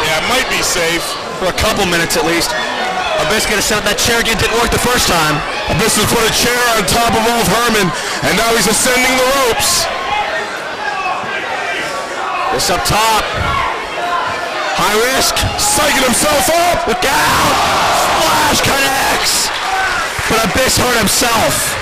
Yeah, it might be safe. For a couple minutes at least. Abyss gonna set up that chair again, didn't work the first time. Abyss has put a chair on top of Ulf Herman, and now he's ascending the ropes. This up top. High risk. Psyching himself up. Look out! Splash connects! But Abyss hurt himself.